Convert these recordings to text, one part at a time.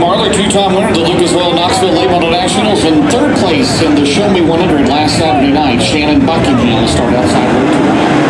Marley, two-time winner of the Lucas Oil Knoxville Late Model Nationals, and third place in the Show Me 100 last Saturday night. Shannon Buckingham will start outside road to one.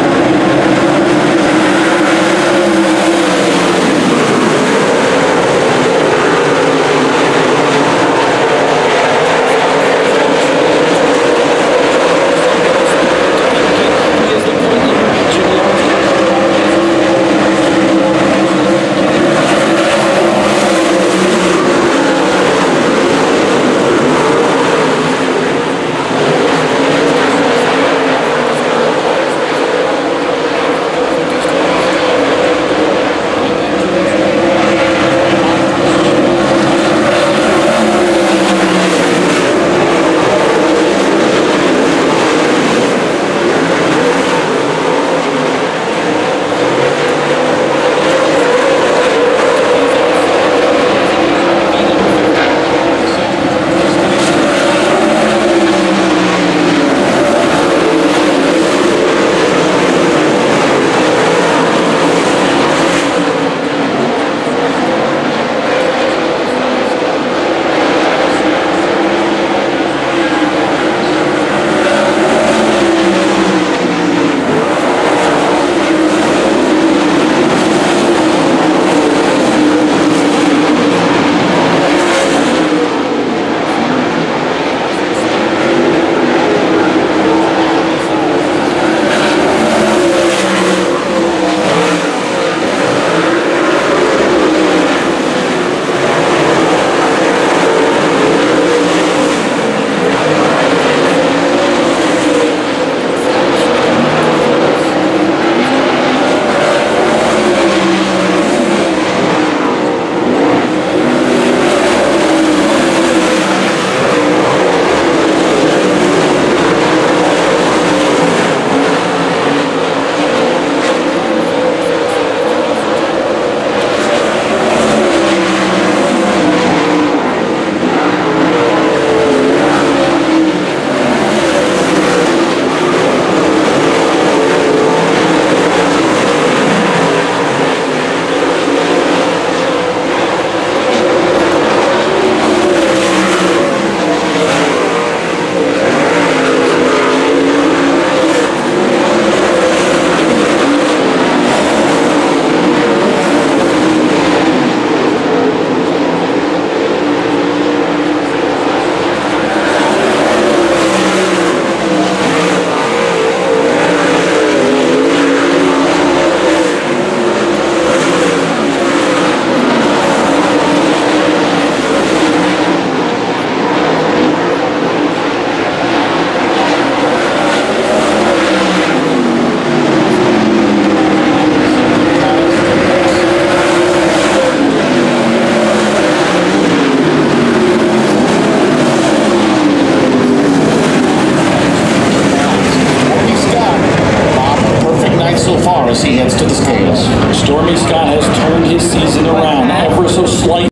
As he heads to the scales. Stormy Scott has turned his season around ever so slightly.